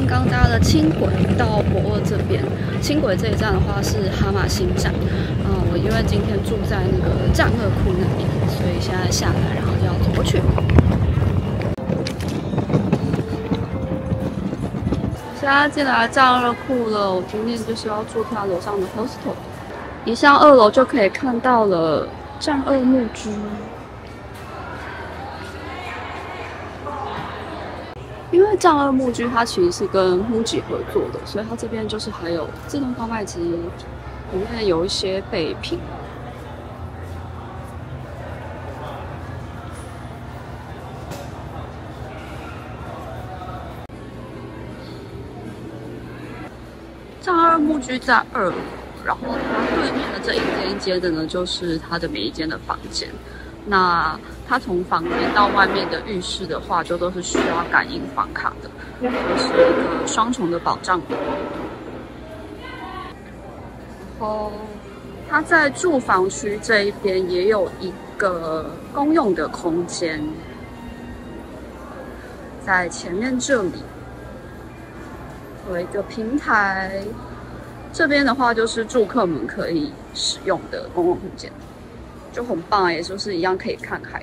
刚搭了轻轨到博二这边。轻轨这一站的话是哈马星站。我因为今天住在那个战二库那边，所以现在下来，然后就要走过去。现在进来战二库了，我今天就是要住它楼上的 hostel。一上2楼就可以看到了战二木居。因为战二木居它其实是跟 MUJI 合作的，所以它这边就是还有自动贩卖机，里面有一些备品。战二木居在2楼，然后它对面的这一间一间的呢，就是它的每一间的房间。那它从房间到外面的浴室的话，就都是需要感应房卡的，就是一个双重的保障。然后它在住房区这一边也有一个公用的空间，在前面这里有一个平台，这边的话就是住客们可以使用的公共空间。就很棒，也就是一样可以看海。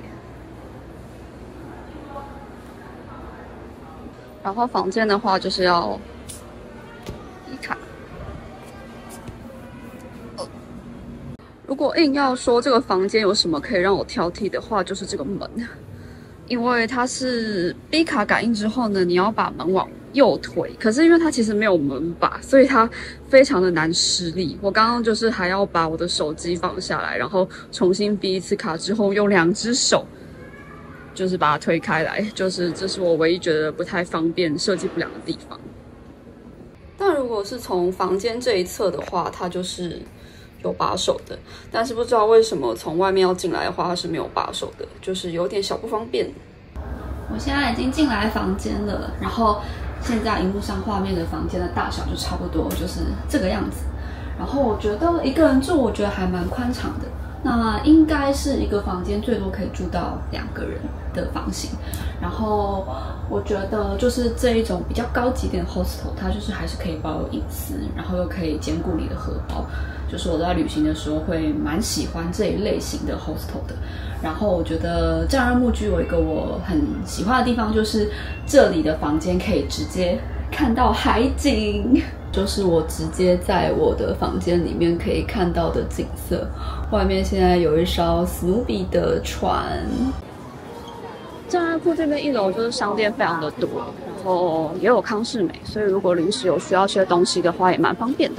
然后房间的话就是要一卡。如果硬要说这个房间有什么可以让我挑剔的话，就是这个门，因为它是 B 卡感应之后呢，你要把门往右推，可是因为它其实没有门把，所以它非常的难施力。我刚刚就是还要把我的手机放下来，然后重新逼一次卡之后，用2只手就是把它推开来，就是这是我唯一觉得不太方便、设计不良的地方。但如果是从房间这一侧的话，它就是有把手的，但是不知道为什么从外面要进来的话，它是没有把手的，就是有点小不方便。我现在已经进来房间了，然后现在荧幕上画面的房间的大小就差不多就是这个样子。然后我觉得一个人住，我觉得还蛮宽敞的。那应该是一个房间最多可以住到2个人的房型。然后我觉得就是这一种比较高级点的 hostel， 它就是还是可以保有隐私，然后又可以兼顾你的荷包。就是我在旅行的时候会蛮喜欢这一类型的 hostel 的。然后我觉得战二木居有一个我很喜欢的地方，就是这里的房间可以直接看到海景，就是我直接在我的房间里面可以看到的景色。外面现在有一艘史努比的船。战二库这边1楼就是商店非常的多，然后也有康士美，所以如果临时有需要些东西的话，也蛮方便的。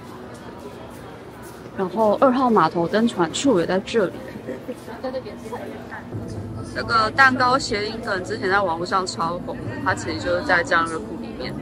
然后2号码头登船处也在这里。这个蛋糕谐音梗之前在网络上超红的，它其实就是在战二库里面。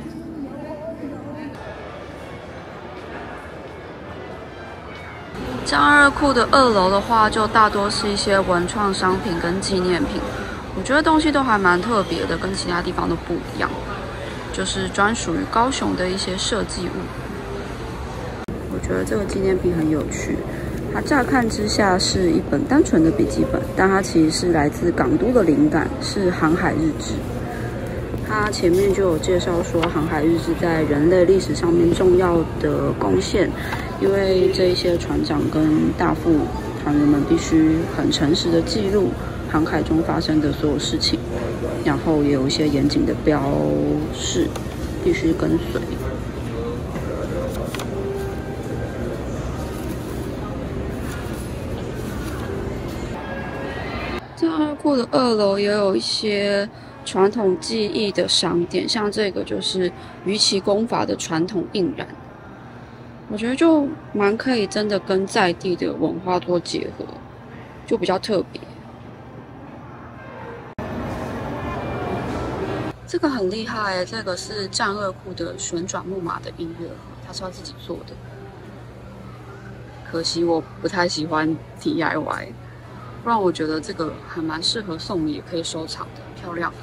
战二库的2楼的话，就大多是一些文创商品跟纪念品，我觉得东西都还蛮特别的，跟其他地方都不一样，就是专属于高雄的一些设计物。我觉得这个纪念品很有趣。它乍看之下是一本单纯的笔记本，但它其实是来自港都的灵感，是航海日志。它前面就有介绍说，航海日志在人类历史上面重要的贡献，因为这一些船长跟大副船员们必须很诚实的记录航海中发生的所有事情，然后也有一些严谨的标示，必须跟随。战二库的2楼也有一些传统技艺的商店，像这个就是鱼鳍工法的传统印染，我觉得就蛮可以真的跟在地的文化做结合，就比较特别。这个很厉害耶，这个是战二库的旋转木马的音乐盒，它是要自己做的。可惜我不太喜欢 DIY。不然我觉得这个还蛮适合送礼，也可以收藏的，漂亮。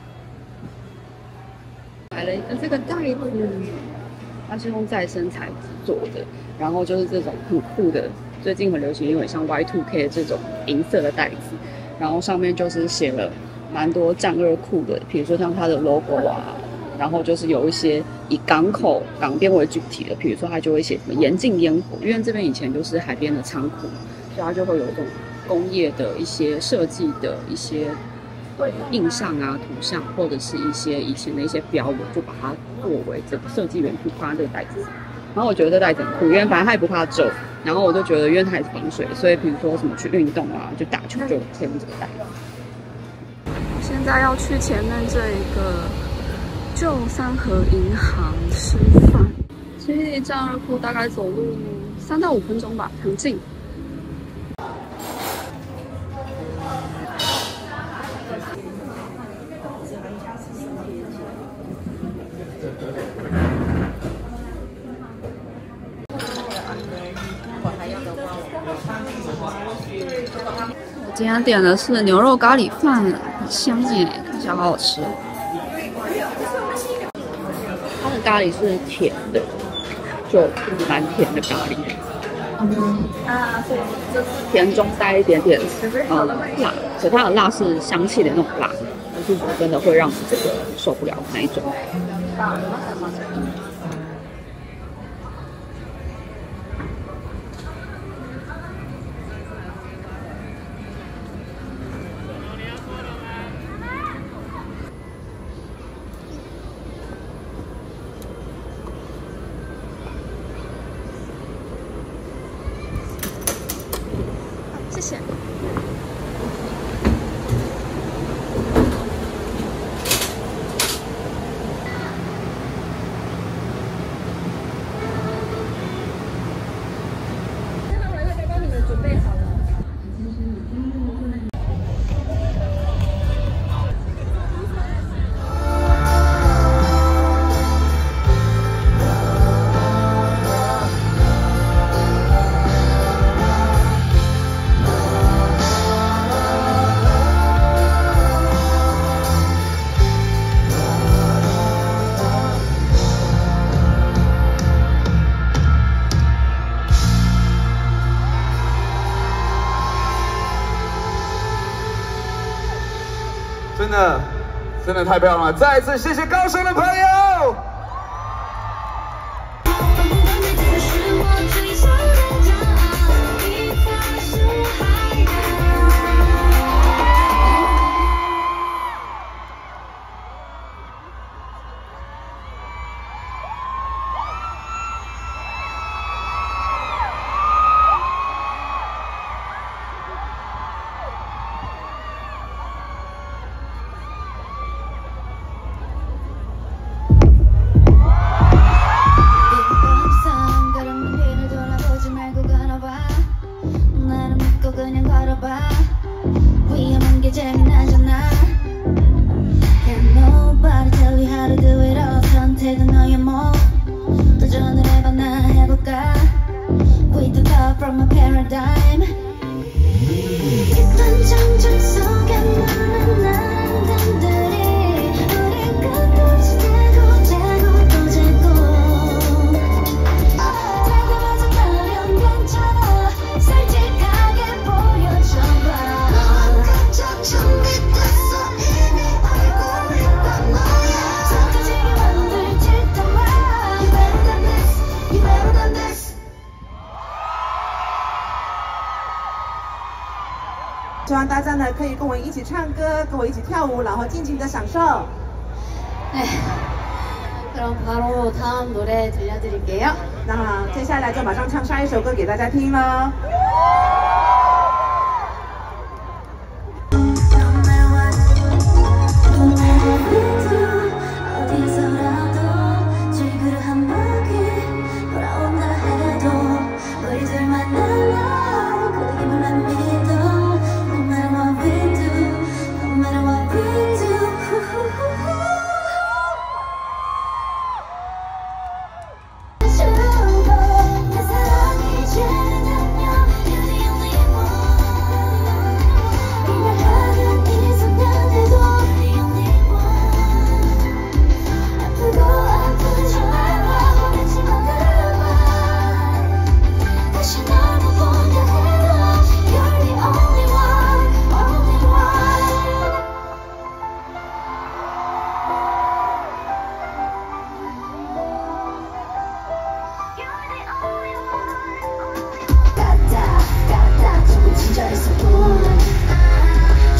买了一个这个袋子，它是用再生材质做的，然后就是这种很酷的，最近很流行，有点像 Y2K 这种银色的袋子，然后上面就是写了蛮多战二库的，比如说像它的 logo 啊， 然后就是有一些以港边为主题的，比如说它就会写什么严禁烟火，因为这边以前就是海边的仓库，所以它就会有一种工业的一些设计的一些印象啊、图像，或者是一些以前的一些标语，就把它作为这个设计元素放在这个袋子上。然后我觉得这袋子很酷，因为反正它也不怕皱，然后我就觉得因为它也是防水，所以比如说什么去运动啊，就打球就可以用这个袋子。现在要去前面这一个旧三和银行吃饭，其实离战二库大概走路3到5分钟吧，很近。我今天点的是牛肉咖喱饭，很香耶，看起来好好吃哦。它的咖喱是甜的，就蛮甜的咖喱。甜中带一点点辣，可它的辣是香气的那种辣，不是说真的会让你这个受不了的那一种。谢谢。帮你们准备好了。 真的太漂亮了！再一次谢谢高雄的朋友。 希望大家呢可以跟我一起唱歌，跟我一起跳舞，然后尽情的享受。 그럼 바로 다음 노래 들려드릴게요. 那接下来就马上唱下一首歌给大家听了。 내 사랑이 이제는요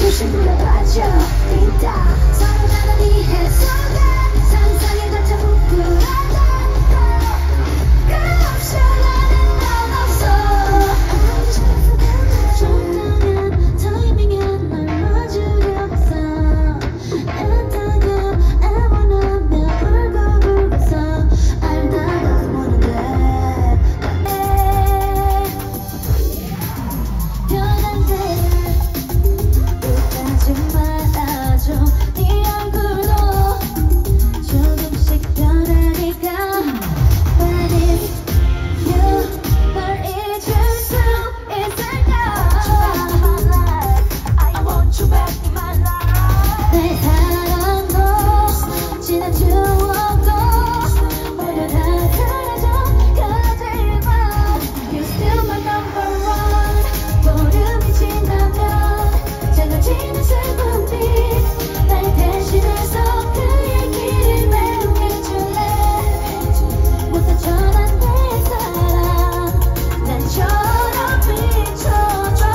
조심으로 빠져 있다 서로 다른 이해 속에 상상에 갇혀 부끄러워 그 없이 나는 넌 없어 좋다면 타이밍에 널 맞으려 했어 애타게 애원하며 울고불고서 알다가 모르는데 변한데 웃지 말아줘 네 얼굴도 조금씩 변하니까 But if you 널 잊을 수 있을까 I want you back in my life 내 사랑도 지난 추억도 모두 다 사라져 가지마 You're still my number one 보름이 지나면 작아지는 슬픔이 날 대신해서 그 얘기를 매우 해줄래 못 다쳐난 내 사랑 난처럼 비춰줘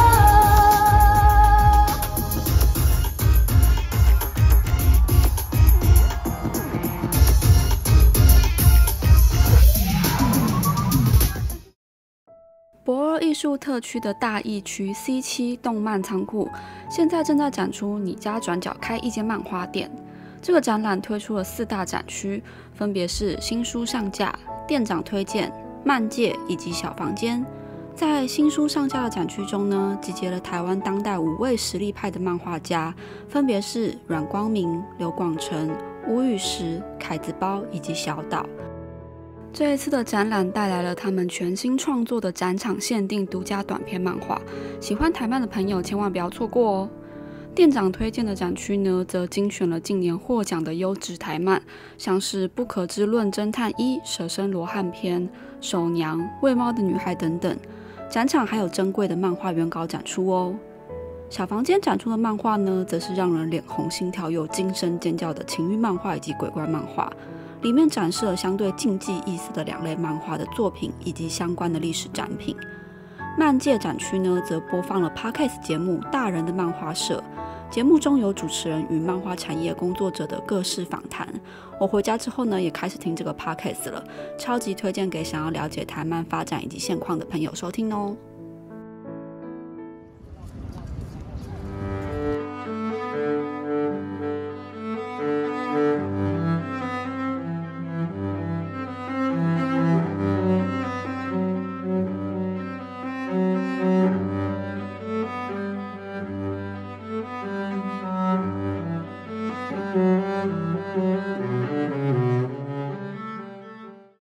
博尔艺术特区的大义区 C7 动漫仓库，现在正在展出你家转角开一间漫画店。这个展览推出了4大展区，分别是新书上架、店长推荐、漫界以及小房间。在新书上架的展区中呢，集结了台湾当代5位实力派的漫画家，分别是阮光明、刘广成、吴宇石、凯子包以及小岛。这一次的展览带来了他们全新创作的展场限定独家短篇漫画，喜欢台漫的朋友千万不要错过哦。店长推荐的展区呢，则精选了近年获奖的优质台漫，像是《不可知论侦探1》、《舍身罗汉篇》、《手娘》、《喂猫的女孩》等等。展场还有珍贵的漫画原稿展出哦。小房间展出的漫画呢，则是让人脸红心跳又惊声尖叫的情欲漫画以及鬼怪漫画。里面展示了相对竞技意思的2类漫画的作品以及相关的历史展品。漫界展区呢，则播放了 Podcast 节目《大人的漫画社》，节目中有主持人与漫画产业工作者的各式访谈。我回家之后呢，也开始听这个 Podcast 了，超级推荐给想要了解台漫发展以及现况的朋友收听哦。